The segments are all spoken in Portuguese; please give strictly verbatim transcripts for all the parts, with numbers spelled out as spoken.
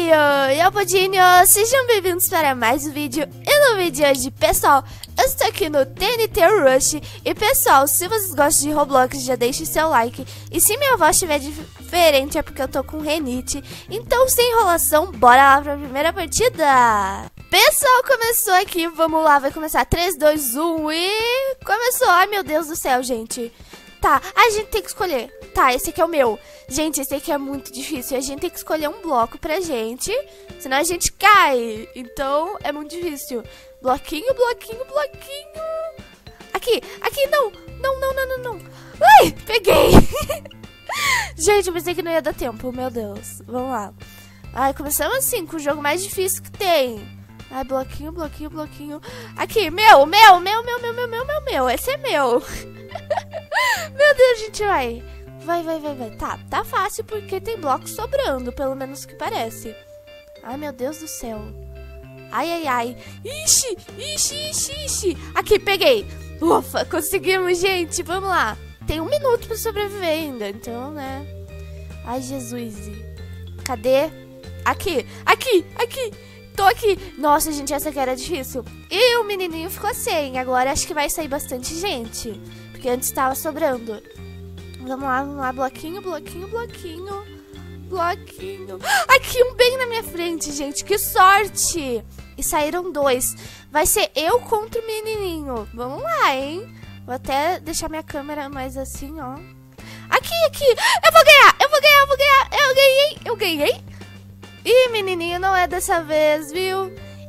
oi, eu Podinho, sejam bem-vindos para mais um vídeo. E no vídeo de hoje, pessoal, eu estou aqui no T N T Rush. E pessoal, se vocês gostam de Roblox, já deixe seu like. E se minha voz estiver diferente, é porque eu tô com renite. Então, sem enrolação, bora lá para a primeira partida. Pessoal, começou aqui, vamos lá, vai começar três, dois, um e... Começou, ai meu Deus do céu, gente. Tá, a gente tem que escolher. Tá, esse aqui é o meu. Gente, esse aqui é muito difícil. A gente tem que escolher um bloco pra gente, senão a gente cai. Então, é muito difícil. Bloquinho, bloquinho, bloquinho. Aqui, aqui, não. Não, não, não, não, não. Ai, peguei. Gente, eu pensei que não ia dar tempo, meu Deus. Vamos lá. Ai, começamos assim, com o jogo mais difícil que tem. Ai, bloquinho, bloquinho, bloquinho. Aqui, meu, meu, meu, meu, meu, meu, meu, meu, meu. Esse é meu. Meu Deus, gente, vai. Vai, vai, vai, vai. Tá, tá fácil porque tem blocos sobrando, pelo menos que parece. Ai, meu Deus do céu. Ai, ai, ai. Ixi, ixi, ixi, ixi. Aqui, peguei. Ufa, conseguimos, gente. Vamos lá. Tem um minuto pra sobreviver ainda, então, né. Ai, Jesus. Cadê? Aqui, aqui, aqui. Tô aqui. Nossa, gente, essa aqui era difícil. E o menininho ficou sem. Agora acho que vai sair bastante gente. Porque antes tava sobrando. Vamos lá, vamos lá. Bloquinho, bloquinho, bloquinho. Bloquinho. Aqui, um bem na minha frente, gente. Que sorte. E saíram dois. Vai ser eu contra o menininho. Vamos lá, hein. Vou até deixar minha câmera mais assim, ó. Aqui, aqui. Eu vou ganhar, eu vou ganhar, eu vou ganhar. Eu ganhei, eu ganhei. Ih, menininho, não é dessa vez, viu?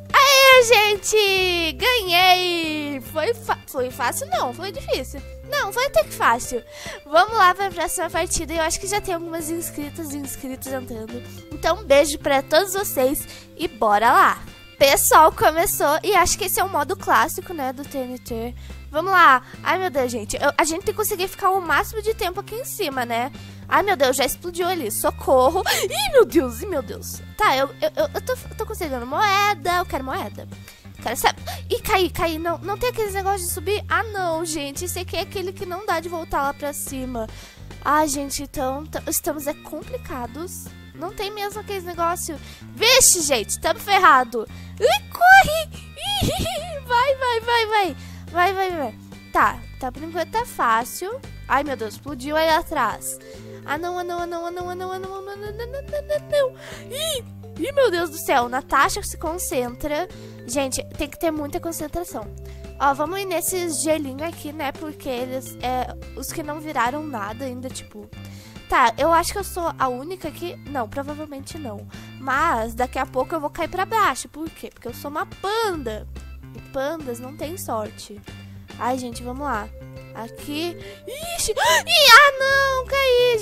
Aê, gente! Ganhei! Foi, foi fácil? Não, foi difícil. Não, foi até que fácil. Vamos lá para a próxima partida. Eu acho que já tem algumas inscritas e inscritos entrando. Então, um beijo para todos vocês e bora lá! Pessoal, começou e acho que esse é o modo clássico, né, do T N T. Vamos lá. Ai, meu Deus, gente. Eu, a gente tem que conseguir ficar o máximo de tempo aqui em cima, né? Ai, meu Deus, já explodiu ali. Socorro. Ih, meu Deus, ih, meu Deus. Tá, eu, eu, eu, eu, tô, eu tô conseguindo moeda. Eu quero moeda. Quero saber. Ih, caí, caí. Não, não tem aqueles negócios de subir? Ah, não, gente. Esse aqui é aquele que não dá de voltar lá pra cima. Ai, gente, então estamos é complicados. Não tem mesmo aqueles negócios. Vixe, gente, estamos ferrados. Ih, corre. Ih, vai, vai, vai, vai. Vai, vai, vai. Tá, tá, por enquanto tá fácil. Ai, meu Deus, explodiu aí atrás. Ah, não, ah, não, ah, não, ah, não, ah, não, ah, não, não, não, não, não, não, não. Ih, ih, meu Deus do céu. Natasha se concentra. Gente, tem que ter muita concentração. Ó, vamos ir nesses gelinhos aqui, né? Porque eles, é, os que não viraram nada ainda, tipo... Tá, eu acho que eu sou a única que... Não, provavelmente não. Mas daqui a pouco eu vou cair pra baixo. Por quê? Porque eu sou uma panda. E pandas não tem sorte. Ai, gente, vamos lá. Aqui. Ixi! Ih, ah, não! Caí,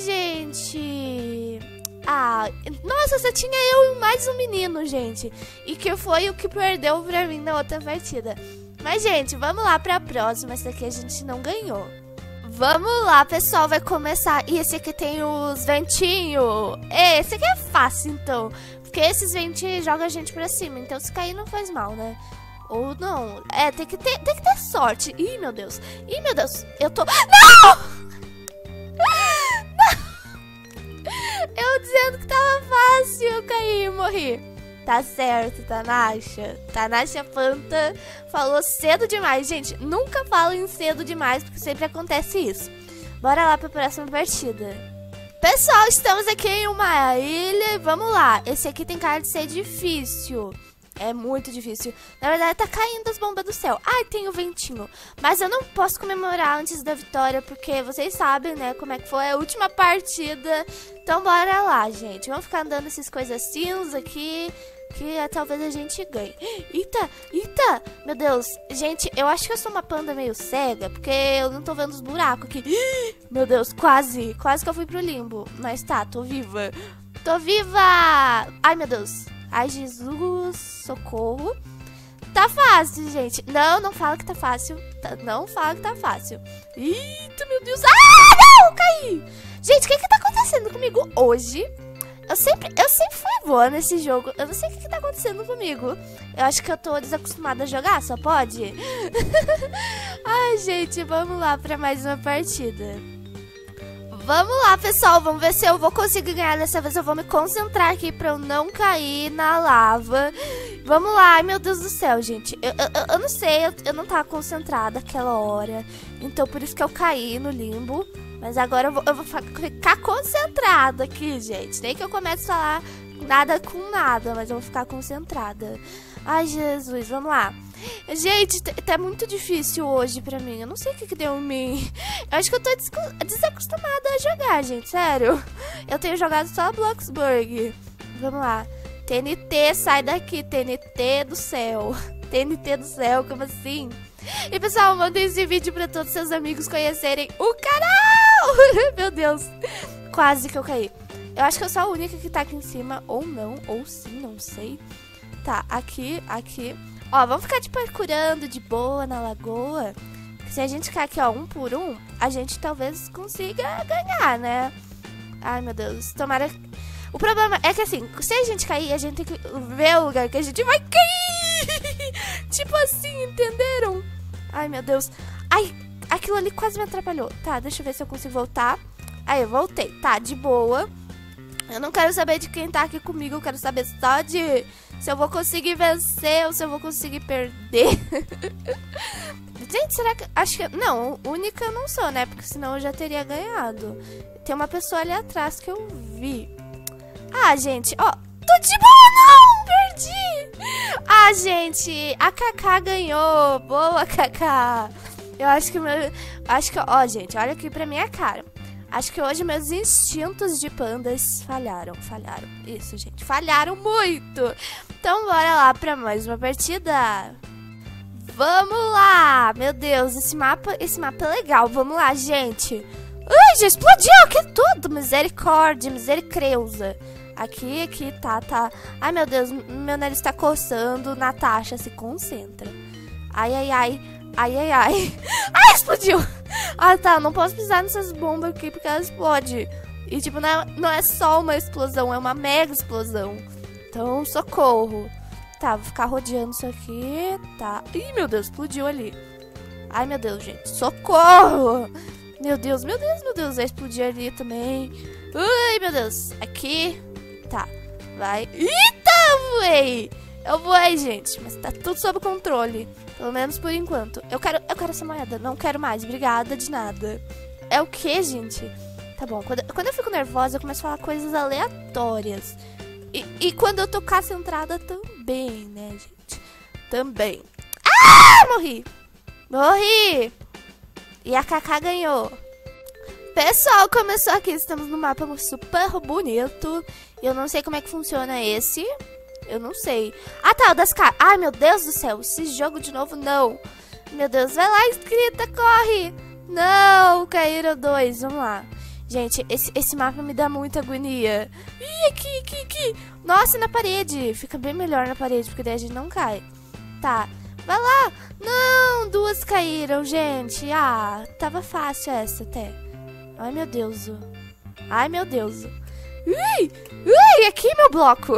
gente! Ah, nossa, só tinha eu e mais um menino, gente. E que foi o que perdeu pra mim na outra partida. Mas, gente, vamos lá pra próxima. Essa aqui a gente não ganhou. Vamos lá, pessoal, vai começar. E esse aqui tem os ventinhos. Esse aqui é fácil, então. Porque esses ventinhos jogam a gente pra cima. Então, se cair, não faz mal, né? Ou não. É, tem que ter, tem que ter sorte. Ih, meu Deus. Ih, meu Deus. Eu tô... Não! Não! Eu dizendo que tava fácil. Eu caí e morri. Tá certo, Tanasha. Tanasha Panta falou cedo demais. Gente, nunca falem cedo demais, porque sempre acontece isso. Bora lá pra próxima partida. Pessoal, estamos aqui em uma ilha. Vamos lá. Esse aqui tem cara de ser difícil. É muito difícil. Na verdade, tá caindo as bombas do céu. Ai, tem o ventinho. Mas eu não posso comemorar antes da vitória, porque vocês sabem, né, como é que foi a última partida. Então, bora lá, gente. Vamos ficar andando essas coisas cinza aqui, que é, talvez a gente ganhe. Eita, eita. Meu Deus. Gente, eu acho que eu sou uma panda meio cega, porque eu não tô vendo os buracos aqui. Meu Deus, quase. Quase que eu fui pro limbo. Mas tá, tô viva. Tô viva. Ai, meu Deus. Ai, Jesus, socorro. Tá fácil, gente. Não, não fala que tá fácil. Tá, não fala que tá fácil. Eita, meu Deus. Ah, não, caí. Gente, o que que tá acontecendo comigo hoje? Eu sempre, eu sempre fui boa nesse jogo. Eu não sei o que que tá acontecendo comigo. Eu acho que eu tô desacostumada a jogar, só pode? Ai, gente, vamos lá pra mais uma partida. Vamos lá, pessoal, vamos ver se eu vou conseguir ganhar dessa vez. Eu vou me concentrar aqui pra eu não cair na lava. Vamos lá, ai meu Deus do céu, gente. Eu, eu, eu não sei, eu, eu não tava concentrada aquela hora. Então por isso que eu caí no limbo. Mas agora eu vou, eu vou ficar concentrada aqui, gente. Nem que eu comece a falar nada com nada, mas eu vou ficar concentrada. Ai, Jesus, vamos lá. Gente, tá muito difícil hoje pra mim. Eu não sei o que, que deu em mim. Eu acho que eu tô desacostumada a jogar, gente, sério. Eu tenho jogado só Bloxburg. Vamos lá. T N T, sai daqui, T N T do céu. T N T do céu, como assim? E pessoal, mandem esse vídeo pra todos seus amigos conhecerem o canal. Meu Deus, quase que eu caí. Eu acho que eu sou a única que tá aqui em cima. Ou não, ou sim, não sei. Tá, aqui, aqui. Ó, vamos ficar, tipo, curando de boa na lagoa. Se a gente ficar aqui, ó, um por um, a gente talvez consiga ganhar, né? Ai, meu Deus, tomara... O problema é que, assim, se a gente cair, a gente tem que ver o lugar que a gente vai cair. Tipo assim, entenderam? Ai, meu Deus. Ai, aquilo ali quase me atrapalhou. Tá, deixa eu ver se eu consigo voltar. Aí, eu voltei. Tá, de boa. Eu não quero saber de quem tá aqui comigo, eu quero saber só de se eu vou conseguir vencer ou se eu vou conseguir perder. Gente, será que... Acho que... Não, única eu não sou, né? Porque senão eu já teria ganhado. Tem uma pessoa ali atrás que eu vi. Ah, gente, ó. Tô de boa, não! Perdi! Ah, gente, a Kaká ganhou. Boa, Kaká. Eu acho que... Meu... Acho que... Ó, gente, olha aqui pra minha cara. Acho que hoje meus instintos de pandas falharam, falharam. Isso, gente, falharam muito. Então, bora lá pra mais uma partida. Vamos lá. Meu Deus, esse mapa, esse mapa é legal. Vamos lá, gente. Ai, já explodiu aqui tudo. Misericórdia, misericreusa. Aqui, aqui, tá, tá. Ai, meu Deus, meu nariz tá coçando. Natasha, se concentra. Ai, ai, ai. Ai, ai, ai. Ai, explodiu. Ah, tá, não posso pisar nessas bombas aqui porque ela explode. E, tipo, não é, não é só uma explosão, é uma mega explosão. Então, socorro. Tá, vou ficar rodeando isso aqui. Tá. Ih, meu Deus, explodiu ali. Ai, meu Deus, gente. Socorro. Meu Deus, meu Deus, meu Deus. Vai explodir ali também. Ai, meu Deus. Aqui. Tá. Vai. Eita, eu voei. Eu voei, gente. Mas tá tudo sob controle. Pelo menos por enquanto. Eu quero, eu quero essa moeda. Não quero mais. Obrigada de nada. É o que, gente? Tá bom. Quando, quando eu fico nervosa, eu começo a falar coisas aleatórias. E, e quando eu tô concentrada também, né, gente? Também. Ah! Morri. Morri. E a Kaká ganhou. Pessoal, começou aqui. Estamos no mapa super bonito. Eu não sei como é que funciona esse. Eu não sei. Ah, tá, o das caras. Ai, meu Deus do céu. Esse jogo de novo, não. Meu Deus, vai lá, inscrita, corre. Não, caíram dois. Vamos lá. Gente, esse, esse mapa me dá muita agonia. Ih, aqui, aqui, aqui. Nossa, na parede. Fica bem melhor na parede, porque daí a gente não cai. Tá, vai lá. Não, duas caíram, gente. Ah, tava fácil essa até. Ai, meu Deus. Ai, meu Deus. Ui, ui, aqui meu bloco.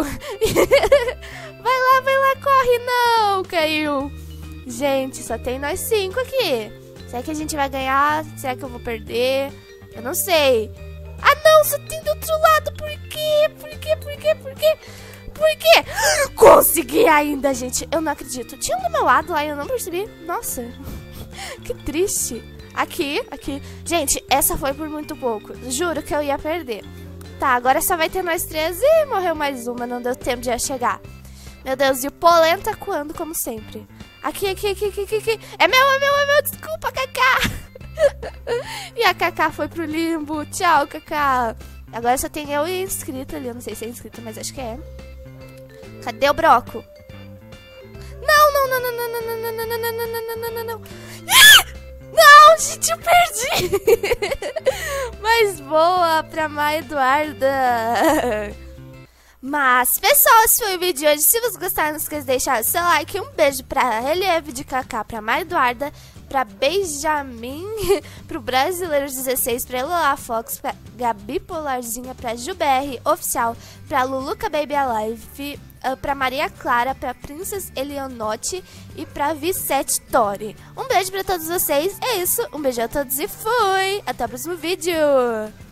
Vai lá, vai lá, corre. Não, caiu. Gente, só tem nós cinco aqui. Será que a gente vai ganhar? Será que eu vou perder? Eu não sei. Ah, não, só tem do outro lado. Por quê? Por quê? Por quê? Por quê? Por quê? Consegui ainda, gente. Eu não acredito. Tinha um do meu lado lá e eu não percebi. Nossa, que triste. Aqui, aqui. Gente, essa foi por muito pouco. Juro que eu ia perder. Tá, agora só vai ter nós três. Ih, morreu mais uma, não deu tempo de eu chegar. Meu Deus, e o Pollen tá coando como sempre. Aqui, aqui, aqui, aqui, aqui, aqui. É meu, é meu, é meu, desculpa, Kaká. E a Kaká foi pro limbo. Tchau, Kaká. Agora só tem eu e inscrito ali, eu não sei se é inscrito, mas acho que é. Cadê o broco? Não, não, não, não, não, não, não, não, não, não, não, não, não, não. Não, gente, eu perdi. Mas boa pra Maria Eduarda. Mas, pessoal, esse foi o vídeo de hoje. Se vocês gostaram, não esqueça de deixar o seu like. Um beijo pra Relieve de Kaká, pra Maria Eduarda, pra Benjamin, pro Brasileiro dezesseis, pra Lola Fox, pra Gabi Polarzinha, pra Jubr Oficial, pra Luluca Baby Alive, uh, pra Maria Clara, pra Princess Eleonote e pra Vicete Tori. Um beijo pra todos vocês. É isso, um beijo a todos e fui! Até o próximo vídeo!